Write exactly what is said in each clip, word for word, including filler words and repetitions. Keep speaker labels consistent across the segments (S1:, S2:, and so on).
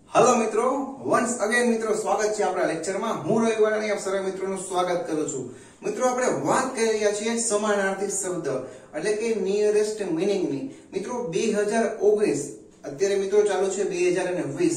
S1: Hello मित्रों once again मित्रों स्वागत है आपણા લેક્ચરમાં હું રવિ વાલાણી આપ સર્વ મિત્રોનું સ્વાગત કરું છું। મિત્રો આપણે વાત કરી રહ્યા છીએ સમાનાર્થી શબ્દ એટલે કે નિયરેસ્ટ મીનિંગ ની। મિત્રો બે હજાર ઓગણીસ અત્યારે મિત્રો ચાલુ છે બે હજાર વીસ।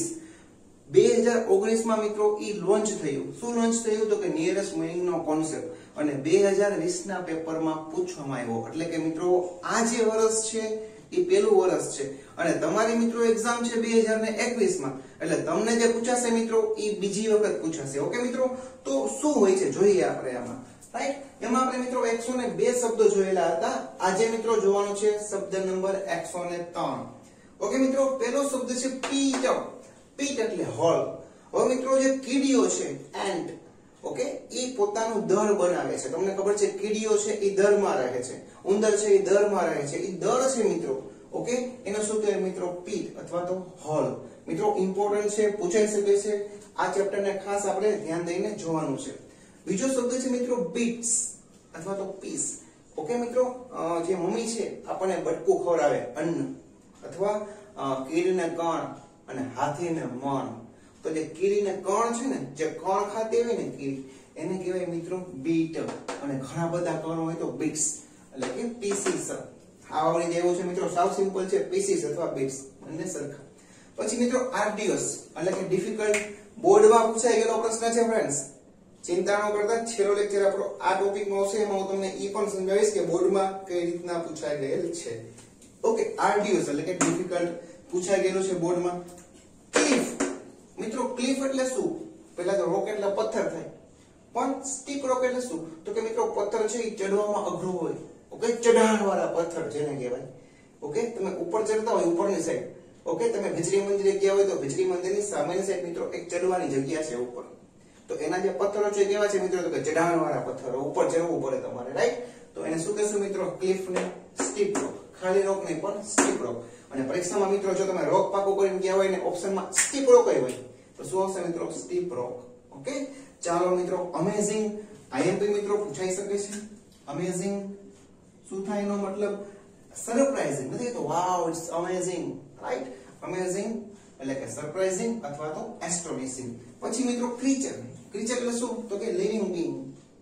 S1: બે હજાર ઓગણીસ માં મિત્રો ઈ લોન્ચ થયું। શું લોન્ચ થયું તો કે નિયરેસ્ટ મીનિંગ નો કોન્સેપ્ટ અને બે હજાર વીસ ના પેપરમાં પૂછવામાં આવ્યો। એટલે કે મિત્રો આ જે વર્ષ છે એ પહેલું વર્ષ છે અને તમારી મિત્રો એક્ઝામ છે બે હજાર એકવીસ માં એટલે તમને જે પૂછાશે મિત્રો ઈ બીજી વખત પૂછાશે। ઓકે મિત્રો તો શું હોય છે જોઈએ આપણે આમાં, રાઈટ। એમાં આપણે મિત્રો એકસો ને બે શબ્દો જોયેલા હતા। આજે મિત્રો જોવાનો છે શબ્દ નંબર એકસો ને ત્રણ। ઓકે મિત્રો પહેલો શબ્દ છે પીટ। પીટ એટલે હોલ। હવે મિત્રો જે કીડીઓ છે એન્ટ, ઓકે ઈ પોતાનું દર બનાવે છે। તમને ખબર છે કીડીઓ છે ઈ દરમાં રહે છે, ઉંદર છે ઈ દરમાં રહે છે, ઈ દર છે મિત્રો। ઓકે એનો શું કહેવાય મિત્રો પીટ અથવા તો હોલ। મિત્રો ઇમ્પોર્ટન્ટ છે, પૂછાઈ શકે છે। આ ચેપ્ટર ને ખાસ આપણે ધ્યાન દઈને જોવાનું છે। બીજો શબ્દ છે મિત્રો બીટ્સ અથવા તો પીસ। ઓકે મિત્રો જે મમ્મી છે આપણને બટકું ખવડાવે અન્ન અથવા કીડીને કણ અને હાથીને મણ, તો જે કીડીને કણ છે ને જે કણ ખાતી હોય ને કીડી એને કહેવાય મિત્રો બીટ અને ઘણા બધા કણ હોય તો બીટ્સ એટલે કે પીસીસ। આ આવડી જેવું છે મિત્રો, સાવ સિમ્પલ છે પીસીસ અથવા બીટ્સ બંને સરખા। પછી મિત્રો આર્ડિયસ એટલે કે ડિફિકલ્ટ, બોર્ડમાં પૂછાઈ ગયેલો પ્રશ્ન છે ફ્રેન્ડ્સ। ચિંતા ન કરતા છેલ્લો લેક્ચર આપણો આ ટોપિકમાં આવશે, એમાં હું તમને ઈ પણ સમજાવીશ કે બોર્ડમાં કઈ રીતના પૂછાઈ ગયેલ છે। ઓકે આર્ડિયસ એટલે કે ડિફિકલ્ટ પૂછાઈ ગયેલું છે બોર્ડમાં। ક્લિફ મિત્રો ક્લિફ એટલે શું? પહેલા તો રોક એટલે પથ્થર થાય, પણ સ્ટીપ રોક એટલે શું તો કે મિત્રો પથ્થર છે એ ચડવામાં અઘરો હોય। ઓકે ચઢાણ વાળા પથ્થર જેને કહેવાય। ઓકે તમે ઉપર ચડતા હોય ઉપરની સાઈડ, ઓકે તમે ભીચરી મંદિરે ગયા હોય તો ભીચરી મંદિરની સામેની સાઈડ મિત્રો એક ચડવાની જગ્યા છે ઉપર, તો એના જે પથ્થરો છે કેવા છે મિત્રો તો કે ચઢાણ વાળા પથ્થરો, ઉપર ચડવું પડે તમારે, રાઈટ। તો એને શું કહેશું મિત્રો ક્લિફ ને સ્ટીપ રોક, ખાલી રોક નહીં પણ સ્ટીપ રોક। અને પરીક્ષામાં મિત્રો જો તમે રોક પાકો કરીને ગયા હોય ને ઓપ્શનમાં સ્ટીપ રોક હોય તો શું આવશે મિત્રો સ્ટીપ રોક। ઓકે ચાલો મિત્રો અમેઝિંગ આઈએમપી મિત્રો પૂછાઈ શકે છે। અમેઝિંગ શું થાય એનો મતલબ સરપ્રાઇઝિંગ, નથી તો wow it's amazing, right. Amazing એટલે કે સરપ્રાઇઝિંગ અથવા તો એસ્ટોનિશિંગ। પછી મિત્રો ક્રીચર, ક્રીચર એટલે શું તો કે લિવિંગ બીંગ।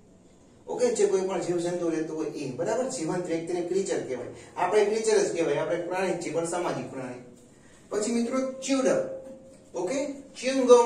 S1: ઓકે જે કોઈ પણ જીવજંતુ રહેતું હોય એ, બરાબર, જીવંત વ્યક્તિને ક્રીચર કહેવાય। આપણે ક્રીચર જ કહેવાય, આપણે પ્રાણી છીએ પણ સામાજિક પ્રાણી। પછી મિત્રો ચ્યુડ અપ, ઓકે ચ્યુંગમ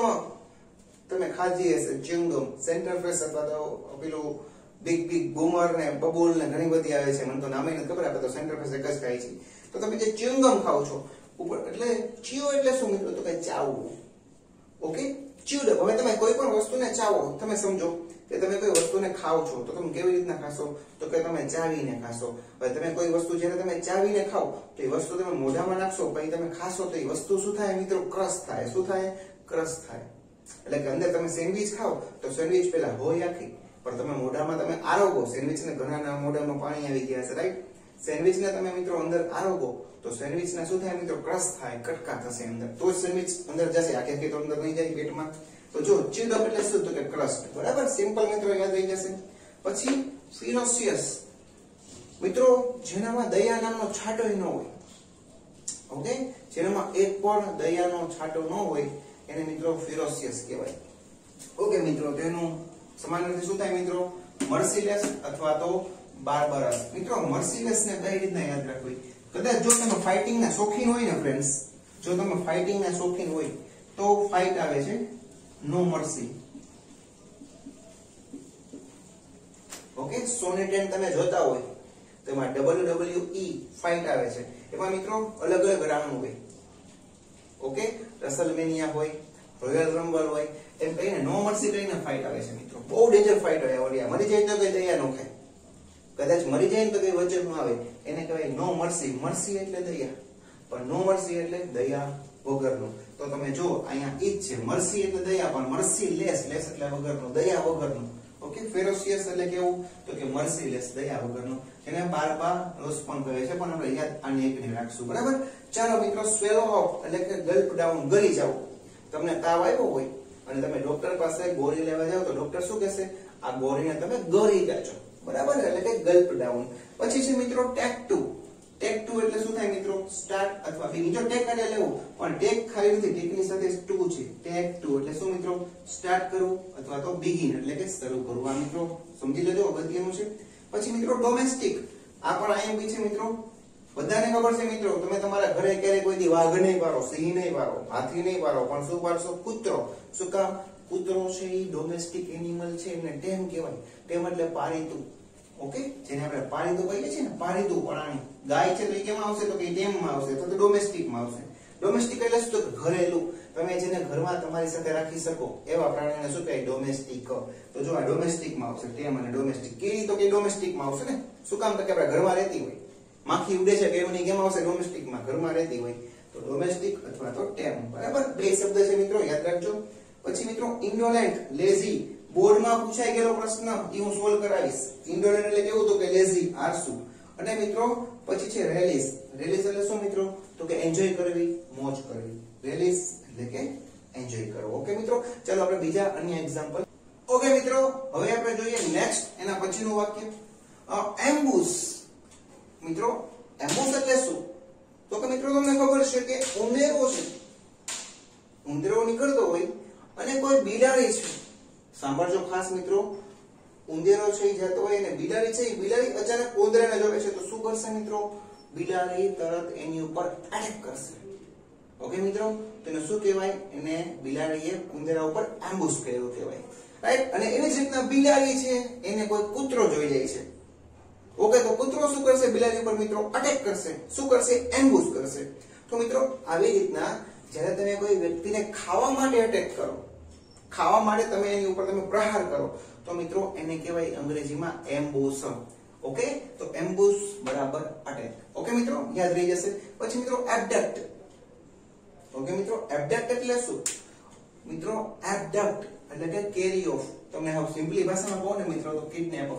S1: તમે ખાધી હશે, ચ્યુંગમ સેન્ટર ફ્રેશ અથવા તો પેલું બિગ બિગ બૂમર ને બબુલ ને ઘણી બધી આવે છે, મને તો નામે નથી ખબર, આપણે તો સેન્ટર ફ્રેશ એક જ ખાઈ છે। તો તમે જે ચ્યુંગમ ખાવ છો ઉપર એટલે ચ્યુ એટલે શું મિત્રો તો કે ચાવવું। ઓકે ચ્યુડ અપ, હવે તમે કોઈ પણ વસ્તુને ચાવો, તમે સમજો કે તમે કોઈ વસ્તુને ખાવ છો તો તમે કેવી રીતના ખાશો તો કે તમે ચાવીને ખાશો। હવે તમે કોઈ વસ્તુ જ્યારે તમે ચાવીને ખાવ તો એ વસ્તુ તમે મોઢામાં નાખશો પછી તમે ખાશો તો એ વસ્તુ શું થાય મિત્રો ક્રશ થાય। શું થાય? ક્રશ થાય। એટલે કે અંદર તમે સેન્ડવિચ ખાવ તો સેન્ડવિચ પહેલા હોય આખી, પણ તમે મોઢામાં તમે આરોગો, સેન્ડવિચ ને ઘણાના મોઢામાં પાણી આવી ગયા છે, રાઈટ। સેન્ડવિચ ને તમે મિત્રો અંદર આરોગો તો સેન્ડવિચ ને શું થાય મિત્રો ક્રશ થાય, કટકા થશે અંદર, તો સેન્ડવિચ અંદર જશે, આખે આખી તો અંદર નહીં જાય પેટમાં। તો જો ચ્યુડ અપ એટલે શું તો કે ક્રસ્ટ, બરાબર, સિમ્પલ મિત્રો યાદ રહી જશે। પછી ફિરોસિયસ મિત્રો જેનામાં દયા નામનો છાંટો ન હોય, ઓકે જેનામાં એક પણ દયાનો છાંટો ન હોય એને મિત્રો ફિરોસિયસ કહેવાય। ઓકે મિત્રો તેનું સમાનાર્થી શું થાય મિત્રો મર્સીલેસ અથવા તો બાર્બરસ। મિત્રો મર્સીલેસ ને કઈ રીતના યાદ રાખવી, કદાચ જો તમે ફાઇટિંગ ના શોખીન હોય ને ફ્રેન્ડ્સ, જો તમે ફાઇટિંગ ના શોખીન હોય તો ફાઇટ આવે છે no mercy. Okay Sony Ten તમે જોતા હોય તો એમાં ડબલ્યુ ડબલ્યુ ઈ ફાઇટ આવે છે, એમાં મિત્રો અલગ અલગ રાઉન્ડ હોય। ઓકે રેસલમેનિયા હોય, રોયલ રમ્બલ હોય, એમ કહીને નો મર્સી કહીને ફાઇટ આવે છે મિત્રો, બહુ ડેન્જર ફાઇટ હોય। ઓરિયા મરી જાય તો કઈ દયા નો ખાય, કદાચ મરી જાય તો કઈ વચન નો આવે, એને કહેવાય નો મર્સી। મર્સી એટલે દયા, પણ નો મર્સી એટલે દયા વગરનું। તો તમે જો અહીંયા ઈ જ છે, મર્સી એટલે દયા પણ મર્સી લેસ, લેસ એટલે વગરનું, દયા વગરનું। ઓકે ફેરોસિયસ એટલે કેવું તો કે મર્સી લેસ, દયા વગરનું, એને બાર્બારોસ પણ કહે છે, પણ આપણે યાદ આની એકને રાખશું, બરાબર। ચાલો મિત્રો સ્વેલો ઓફ એટલે કે ગલ્પ ડાઉન, ગળી જાવ। તમને તાવ આવ્યો હોય અને તમે ડોક્ટર પાસે ગોળી લેવા જાવ તો ડોક્ટર શું કહેશે આ ગોળીને તમે ગળી જાજો, બરાબર, એટલે કે ગલ્પ ડાઉન। પછી છે મિત્રો ટેક ટુ। ટેક ટુ એટલે શું થાય મિત્રો સ્ટાર્ટ અથવા ફિનિશ। જો ટેક એટલે લેવું પણ ટેક ખાલી નથી, ટેકની સાથે ટુ છે, એટ ટુ એટલે શું મિત્રો સ્ટાર્ટ કરવું અથવા તો બિગિન એટલે કે શરૂ કરવું. આ મિત્રો સમજી લેજો અગત્યનું છે. પછી મિત્રો ડોમેસ્ટિક આ પણ આઈએમપી છે મિત્રો. બધાને ખબર છે મિત્રો તમે તમારા ઘરે ક્યારે કોઈ દી વાઘ નહીં પારો, સિંહ નહીં પારો, હાથી નહીં પારો, પણ શું પાડશો? કૂતરો. શું કામ? કૂતરો છે એ ડોમેસ્ટિક એનિમલ છે, એને ટેમ કહેવાય. ટેમ એટલે પાળીતું. ઓકે, જેને આપણે પાળીતું કહીએ છીએ ને, પાળીતું પ્રાણી. ગાય છે તો એ કેમાં આવશે? તો કે ટેમમાં આવશે અથવા તો ડોમેસ્ટિકમાં આવશે. ડોમેસ્ટિક એટલે શું? તો ઘરેલું. તમે જેને ઘરમાં તમારી સાથે રાખી શકો એવા પ્રાણીને શું કહે? ડોમેસ્ટિક. તો જો આ ડોમેસ્ટિકમાં આવશે, ટેમ અને ડોમેસ્ટિક. કીડી તો કે ડોમેસ્ટિકમાં આવશે ને. શું કામ? તો કે આપણે ઘરમાં રહેતી હોય. માખી ઉડે છે કે એની કેમ આવશે? ડોમેસ્ટિકમાં, ઘરમાં રહેતી હોય. તો ડોમેસ્ટિક અથવા તો ટેમ. બરાબર, બે શબ્દ છે મિત્રો, યાદ રાખજો. પછી મિત્રો ઇન્ડોલેન્ટ, લેઝી. બોર્ડમાં પૂછાઈ ગયેલો પ્રશ્ન એ હું સોલ્વ કરાવીશ. ઇન્ડોલેન્ટ એટલે કેવું? તો કે લેઝી, આળસુ. અને મિત્રો પછી છે રેલિસ. રેલિસ એટલે શું મિત્રો? તો કે એન્જોય કરવી, મોજ કરવી. રેલિસ એટલે કે એન્જોય કરવો. ઓકે મિત્રો, ચાલો આપણે બીજા અન્ય એક્ઝામ્પલ. ઓકે મિત્રો, હવે આપણે જોઈએ નેક્સ્ટ એના પછીનું વાક્ય એમ્બુશ. મિત્રો એમ્બુશ એટલે શું? તો કે મિત્રો તમને ખબર છે કે ઉંદેરો છે, ઉંદેરો નીકળતો હોય અને કોઈ બિલાડી છે. સાંભળજો ખાસ મિત્રો, ઉંદેરો છે એ જતો હોય અને બિલાડી છે એ બિલાડી અચાનક ઉંદરાને જોવે છે તો શું કરશે મિત્રો? બિલાડી તરત એની ઉપર એટેક કરશે. ઓકે મિત્રો, તેને શું કહેવાય? એને બિલાડીએ ઉંદરા ઉપર એમ્બુશ કર્યો કહેવાય. રાઈટ? અને એની જ રીતના બિલાડી છે એને કોઈ કૂતરો જોઈ જાય છે. ઓકે, તો કૂતરો શું કરશે? બિલાડી ઉપર મિત્રો અટેક કરશે. શું કરશે? એમ્બુશ કરશે. તો મિત્રો આવી રીતના જ્યારે તમે કોઈ વ્યક્તિને ખાવા માટે અટેક કરો, ખાવા માટે તમે એની ઉપર તમે પ્રહાર કરો તો મિત્રો એને કહેવાય અંગ્રેજીમાં એમ્બુશ. ઓકે, તો એમ્બુશ બરાબર અટેક. ઓકે મિત્રો, યાદ રહી જશે. પછી મિત્રો એબડક્ટ. ઓકે મિત્રો, એબડક્ટ એટલે શું? મિત્રો એબડક્ટ એટલે કે કેરી ઓફ. તમને હવે સિમ્પલી ભાષામાં કહો ને મિત્રો તો કિડનેપ.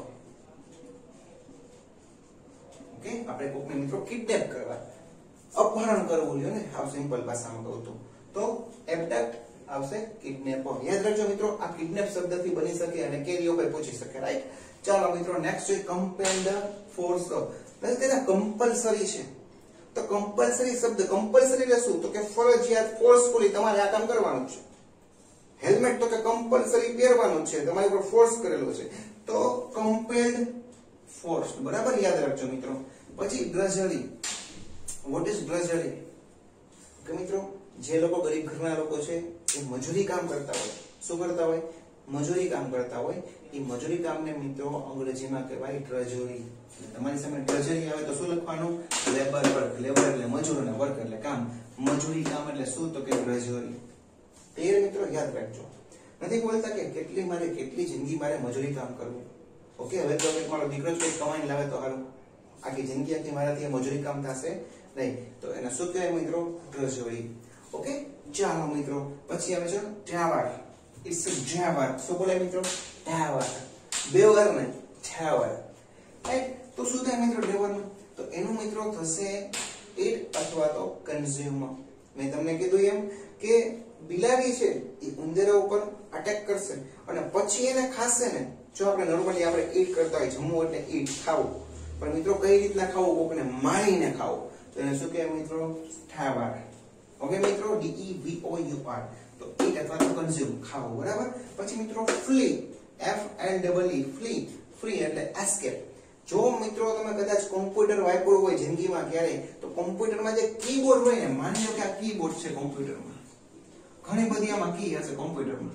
S1: ઓકે, આપણે કોકને મિત્રો કિડનેપ કરવા, અપહરણ કરવું લ્યો ને, હાવ સિમ્પલ ભાષામાં કહું તો તો એબડક્ટ આવશે કિડનેપ. યાદ રાખજો મિત્રો, આ કિડનેપ શબ્દથી બની શકે અને કેરી ઓફ પૂછી શકે. રાઈટ? ચાલો મિત્રો નેક્સ્ટ છે કમ્પેલ્ડ ફોર્સ. એટલે કે કમ્પલસરી છે. તો કમ્પલસરી શબ્દ, કમ્પલસરી એટલે શું? તો કે ફરજિયાત, ફોર્સફુલી તમારે આ કામ કરવાનું છે. હેલ્મેટ તો કે કમ્પલસરી પહેરવાનું છે, તમારી ઉપર ફોર્સ કરેલો છે. તો કમ્પેલ્ડ ફોર્સ. બરાબર, યાદ રાખજો મિત્રો. પછી ડ્રઝરી. What is ડ્રઝરી? કે મિત્રો જે લોકો ગરીબ ઘરના લોકો છે એ મજૂરી કામ કરતા હોય. શું કરતા હોય? મજૂરી કામ કરતા હોય. એ મજૂરી કામને મિત્રો અંગ્રેજીમાં કહેવાય ડ્રઝરી. તમારી સામે ડ્રઝરી આવે તો શું લખવાનું? Labour work. લેબર એટલે મજૂર અને વર્ક એટલે કામ. મજૂરી કામ એટલે શું? તો કે ડ્રઝરી. તે મિત્રો યાદ રાખજો. નથી બોલતા કે કેટલી મારે કેટલી જિંદગી મારે મજૂરી કામ કરવું. ઓકે, હવે તો મારો દીકરો જ કંઈક કમાઈને લાવે તો સારું. આખી જિંદગી આખી મારાથી મજૂરી કામ થશે નહીં. તો એને શું કહેવાય મિત્રો? ડ્રઝરી. ઓકે, ચાલો મિત્રો પછી આવે છે ટાવર. It's a tower. શું બોલાય મિત્રો? ટાવર. બેવર ને ટાવર. રાઈટ? તો શું થાય મિત્રો ડેવરનું? તો એનું મિત્રો થશે ઇટ અથવા તો કન્ઝ્યુમ. મેં તમને કીધું એમ કે બિલાડી છે એ ઉંદરા ઉપર અટેક કરશે અને પછી એને ખાશે ને. જો આપણે નોર્મલી આપણે ઈટ કરતા હોય, જમવું એટલે ઈટ, ખાવું. પણ મિત્રો કઈ રીતના ખાવું? કોકને મારીને ખાવું. તો એને શું કહેવાય મિત્રો? ટાવર. ઓકે મિત્રો, D E V O U R. તો ઈટ અથવા તો કન્ઝ્યુમ, ખાવું. બરાબર. પછી મિત્રો flee. F L double E, flee. Free એટલે એસ્કેપ. જો મિત્રો તમે કદાચ કોમ્પ્યુટર વાપર્યું હોય જિંદગીમાં ક્યારે, તો કોમ્પ્યુટરમાં જે કીબોર્ડ હોય ને, માની લો કે આ કીબોર્ડ છે કોમ્પ્યુટરમાં, ઘણી બધી આમાં કી હશે કોમ્પ્યુટરમાં.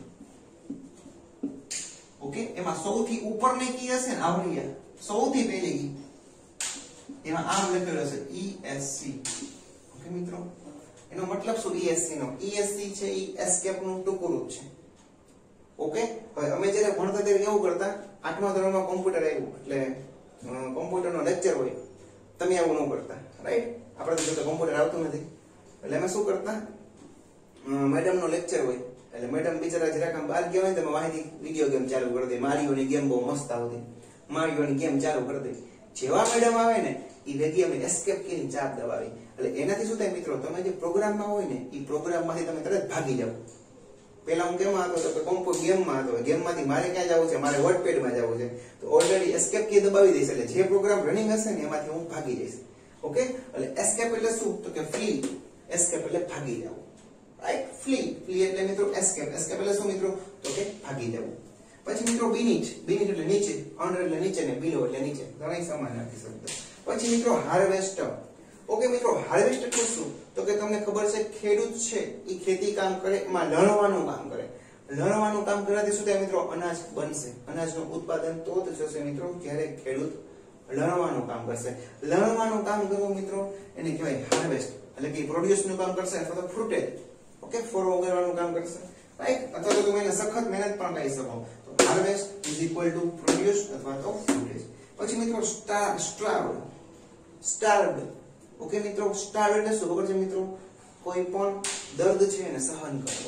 S1: ઓકે, એમાં સૌથી ઉપરની કી હશે ને, આવડી સૌથી પહેલી કી, એમાં આમ લખેલું હશે ઈ એસ સી. ઓકે મિત્રો, એનો મતલબ શું? ઈ એસ સી નો ઈ એસ સી છે ઈ એસ્કેપ નું ટૂંકું રૂપ છે. ઓકે, હવે અમે જ્યારે ભણતા ત્યારે કેવું કરતા? આઠમા ધોરણમાં કોમ્પ્યુટર આવ્યું એટલે કોમ્પ્યુટરનો લેક્ચર હોય, તમે આવું ન કરતા. રાઈટ? આપણે તો કોમ્પ્યુટર આવતું નથી એટલે અમે શું કરતા? મેડમ નો લેક્ચર હોય એટલે મેડમ બિચારા જરાક આમ બહાર ગયા હોય ને, તમે વાંચી વિડીયો ગેમ ચાલુ કરી દે. મારીઓની ગેમ બહુ મસ્ત આવતી, મારીઓની ગેમ ચાલુ કરી દે. જેવા મેડમ આવે ને એ વેગી અમે એસ્કેપ કીની ચાપ દબાવી. એટલે એનાથી શું થાય મિત્રો? તમે જે પ્રોગ્રામમાં હોય ને એ પ્રોગ્રામમાંથી તમે તરત ભાગી જાવ. પેલા હું કેમાં હતો? તો કોમ્પ્યુટર ગેમમાં હતો. ગેમમાંથી મારે ક્યાં જવું છે? મારે વર્ડપેડમાં જવું છે. તો ઓલરેડી એસ્કેપ કી દબાવી દઈશ એટલે જે પ્રોગ્રામ રનિંગ હશે ને એમાંથી હું ભાગી જઈશ. ઓકે, એટલે એસ્કેપ એટલે શું? તો કે ફ્રી. એસ્કેપ એટલે ભાગી જાવ. રાઈટ. ફ્લી, ફ્લી એટલે મિત્રો એસ્કેપ, એસ્કેપ એટલે શું મિત્રો? તો કે ભાગી જવું. પછી મિત્રો બીનીચ, બીનીચ એટલે નીચે, અંડર એટલે નીચે ને બિલો એટલે નીચે, ત્રણેય સમાનાર્થી શબ્દ. પછી મિત્રો હાર્વેસ્ટ. ઓકે મિત્રો, હાર્વેસ્ટ એટલે શું? તો કે તમને ખબર છે ખેડૂત છે એ ખેતી કામ કરે, એમાં લણવાનું કામ કરે. લણવાનું કામ કરવાથી શું થાય મિત્રો? અનાજ બનશે. અનાજનું ઉત્પાદન તો જ થશે મિત્રો જ્યારે ખેડૂત લણવાનું કામ કરશે. લણવાનું કામ કરવું મિત્રો એને કહેવાય હાર્વેસ્ટ, એટલે કે પ્રોડ્યુસ નું કામ કરશે અથવા તો ફ્રુટેજ, ઓકે, ફળ ઉગાડવાનું કામ કરશે, રાઈટ. અથવા તો તમે એને સખત મહેનત પણ કહી શકો. તો harvest is equal to produce અથવા તો ફ્રુટેજ. પછી મિત્રો સ્ટાર સ્ટાર્વડ, સ્ટાર્વડ, ઓકે મિત્રો, સ્ટાર્વડ એટલે શું ખબર છે મિત્રો? કોઈ પણ દર્દ છે એને સહન કરવો.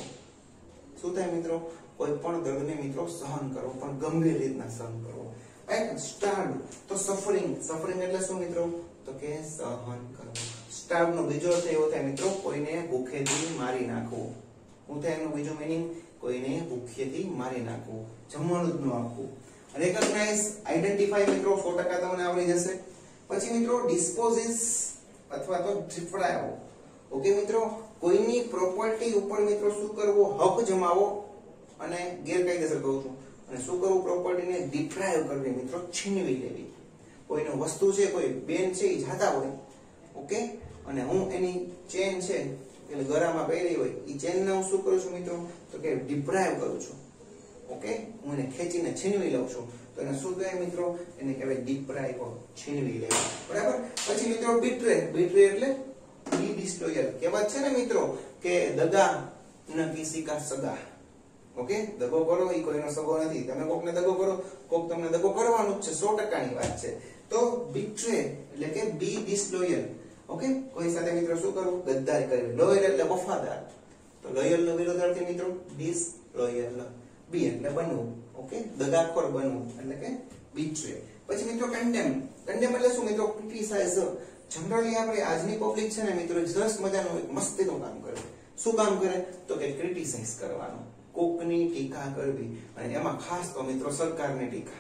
S1: શું થાય મિત્રો? કોઈ પણ દર્દને મિત્રો સહન કરવો, પણ ગંભીર રીતના સહન કરવો, રાઈટ. સ્ટાર્વડ તો સફરિંગ, સફરિંગ એટલે શું મિત્રો? તો કે સહન કરવું. સ્ટાર્વ નો બીજો અર્થ એવો થાય મિત્રો કોઈને ભૂખેથી મારી નાખવું. શું થાય એનું બીજું મીનિંગ? કોઈને ભૂખેથી મારી નાખવું, જમવાનું જ ન આપવું. રેકગ્નાઇઝ, આઈડેન્ટિફાઈ મિત્રો સો ટકા તમને આવડી જશે. પછી મિત્રો ડિસ્પોઝિસ અથવા તો ડિપ્રાઇવ, ઓકે મિત્રો, કોઈની પ્રોપર્ટી ઉપર મિત્રો શું કરવો? હક જમાવો અને ગેરકાયદેસર કહું છું. અને શું કરવું? પ્રોપર્ટીને ડિપ્રાઇવ કરવી મિત્રો, છીનવી લેવી. કોઈનો વસ્તુ છે, કોઈ બેન છે એ જાતા હોય, ઓકે, અને હું એની ચેન છે એટલે ગળામાં પહેરી હોય, એ ચેનને હું શું કરું છું મિત્રો? તો કે ડિપ્રાઇવ કરું છું, ઓકે, હું એને ખેંચીને છીનવી લઉં છું. તો એને શું કહેવાય મિત્રો? એને કહેવાય ડિપ્રાઇવ, છીનવી લેવું, બરાબર. પછી મિત્રો બિટ્રે, બિટ્રે એટલે બી ડિસ્લોયલ. કહેવાત છે ને મિત્રો કે દગા ન કિસી કા સગા, ઓકે, દગો કરો એ કોઈનો સગો નથી. તમે કોકને દગો કરો, કોક તમને દગો કરવાનું જ છે, સો ટકા ની વાત છે. તો બિટ્રે એટલે કે બી ડિસ્લોયલ, ઓકે, કોઈ સાથે મિત્રો શું કરવું? ગદ્દારી કરવી. લોયલ એટલે વફાદાર, તો લોયલ નો વિરોધાર્થી મિત્રો ડિસલોયલ. બી એટલે બનવું, ઓકે, દગાખોર બનવું એટલે કે બિટ્રે. પછી મિત્રો કન્ડેમ, કન્ડેમ એટલે શું મિત્રો? ક્રિટિસાઇઝ. જનરલી આપણે આજની પબ્લિક છે ને મિત્રો સરસ મજાનું મસ્તીનું કામ કરે. શું કામ કરે? તો કે ક્રિટિસાઇઝ કરવાનું, કોકની ટીકા કરવી, અને એમાં ખાસ તો મિત્રો સરકારની ટીકા.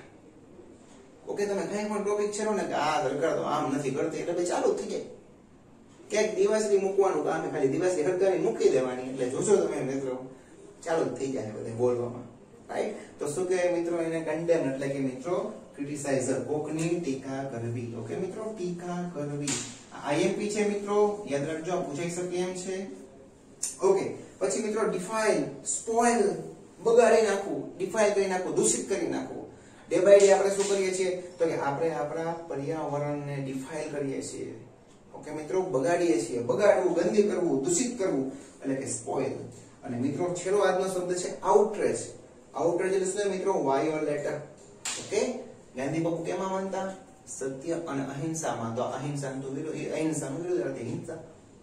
S1: ઓકે, તમે કઈ પણ ટોપિક છે ને કે આ સરકાર તો આમ નથી કરતી એટલે ભાઈ ચાલુ થઈ જાય. ક્યાંક દિવાસળી મૂકવાનું કામ, ખાલી દિવાસળી હરકારી મૂકી દેવાની એટલે જોશો તમે મિત્રો ચાલુ જ થઈ જાય બધે બોલવામાં, રાઈટ. તો શું કહેવાય મિત્રો? એને કન્ડેમ એટલે કે મિત્રો ક્રિટિસાઇઝર, કોકની ટીકા કરવી, ઓકે મિત્રો, ટીકા કરવી. આઈએમપી છે મિત્રો, યાદ રાખજો, પૂછાઈ શકે એમ છે, ઓકે. પછી મિત્રો ડિફાઇલ, સ્પોઇલ, બગાડી નાખવું, ડિફાઇલ કરી નાખવું, દૂષિત કરી નાખવું. ડે બાય ડે આપણે શું કરીએ છીએ? તો કે આપણે આપણા પર્યાવરણને ડિફાઇલ કરીએ છીએ, ઓકે મિત્રો, બગાડીએ છીએ. બગાડવું, ગંદી કરવું, દૂષિત કરવું એટલે કે સ્પોઇલ. અને મિત્રો છેલ્લો આજનો શબ્દ છે આઉટરેજ. આઉટરેજ એટલે શું મિત્રો? Violet, okay. ગાંધી બાપુ કેમાં માનતા? સત્ય અને અહિંસામાં. તો અહિંસાનું વિરોધ, અહિંસાનું વિરોધ હિંસા,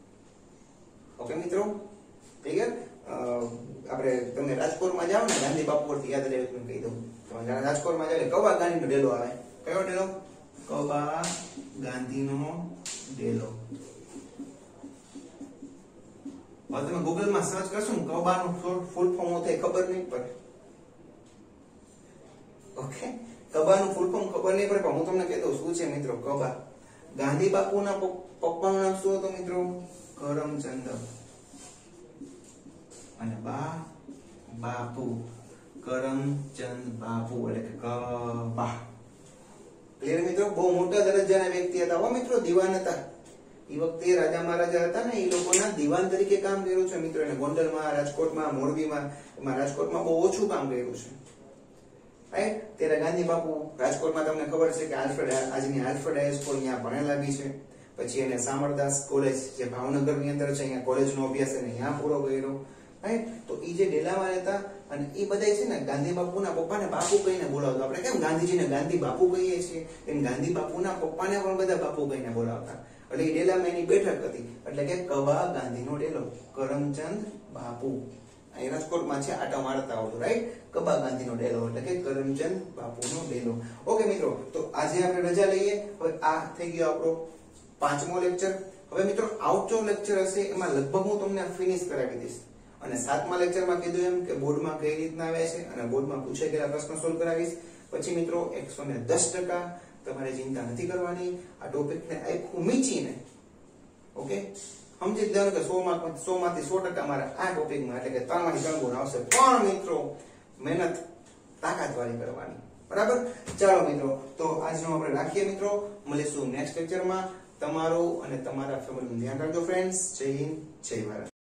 S1: ઓકે મિત્રો, ક્લિયર. આપણે તમે રાજકોટમાં જાઓ ને, ગાંધી બાપુ પરથી યાદ રહે તમને કહી દઉં. તમે રાજકોટમાં જાવ એટલે કબા ગાંધીનો ડેલો આવે. કયો ડેલો? કબા ગાંધીનો ડેલો. હવે તમે ગૂગલમાં સર્ચ કરશો ને કબાનું ફૂલ ફોર્મ થાય ખબર નહીં પડે, ઓકે. કબાનું ફૂલ ફોર્મ ખબર નહીં પડે, પણ હું તમને કહી દઉં શું છે મિત્રો. કબા, ગાંધી બાપુના પપ્પાનું નામ શું હતું મિત્રો? કરમચંદ. અને બા બાપુ, કરમચંદ બાપુ એટલે કે કબા. ક્લિયર મિત્રો? બહુ મોટા દરજ્જાના વ્યક્તિ હતા હો મિત્રો, દીવાન હતા. એ વખતે રાજા મહારાજા હતા ને, એ લોકોના દીવાન તરીકે કામ કર્યું છે મિત્રો. એને ગોંડલમાં, રાજકોટમાં, મોરબીમાં, એમાં રાજકોટમાં બહુ ઓછું કામ કર્યું છે, રાઈટ. ત્યારે ગાંધી બાપુ રાજકોટમાં તમને ખબર છે કે આલ્ફ્રેડ, આજની આલ્ફ્રેડ હાઈસ્કૂલ ત્યાં ભણેલા બી છે. પછી એને સામરદાસ કોલેજ જે ભાવનગરની અંદર છે, અહીંયા કોલેજનો અભ્યાસ એને અહીંયા પૂરો કર્યો, રાઈટ. તો એ જે ડેલામાં રહેતા, અને એ બધા છે ને ગાંધી બાપુના પપ્પાને બાપુ કહીને બોલાવતા. આપણે કેમ ગાંધીજીને ગાંધી બાપુ કહીએ છીએ, એમ ગાંધી બાપુના પપ્પાને પણ બધા બાપુ કહીને બોલાવતા. એટલે એ ડેલામાં એની બેઠક હતી, એટલે કે કબા ગાંધીનો ડેલો, કરમચંદ બાપુ. અહીં રાજકોટમાં છે, આટા મારતા આવતો, રાઈટ. કબા ગાંધીનો ડેલો એટલે કે કરમચંદ બાપુનો ડેલો. ઓકે મિત્રો, તો આજે આપણે રજા લઈએ. હવે આ થઈ ગયો આપણો પાંચમો લેક્ચર. હવે મિત્રો આવતો લેક્ચર હશે એમાં લગભગ હું તમને ફિનિશ કરાવી દઈશ. અને સાતમા લેક્ચરમાં કીધું એમ કે બોર્ડમાં કઈ રીતના આવે છે અને બોર્ડમાં પૂછાઈ ગયેલા પ્રશ્નો સોલ્વ કરાવીશ. પછી મિત્રો એકસો ને દસ ટકા તમારે ચિંતા નથી કરવાની. આ ટોપિકને આખું મીચીને, ઓકે, સમજી જ લેવાનું કે સો માર્ક સો માંથી સો ટકા મારે આ ટોપિકમાં એટલે કે ત્રણ માંથી ત્રણ ગુણ આવશે, પણ મિત્રો મહેનત તાકાત વાળી કરવાની, બરાબર. ચાલો મિત્રો, તો આજનો આપણે રાખીએ મિત્રો, મળીશું નેક્સ્ટ લેક્ચરમાં. તમારું અને તમારા ફેમિલીનું ધ્યાન રાખજો ફ્રેન્ડ્સ. જય હિન્દ, જય ભારત.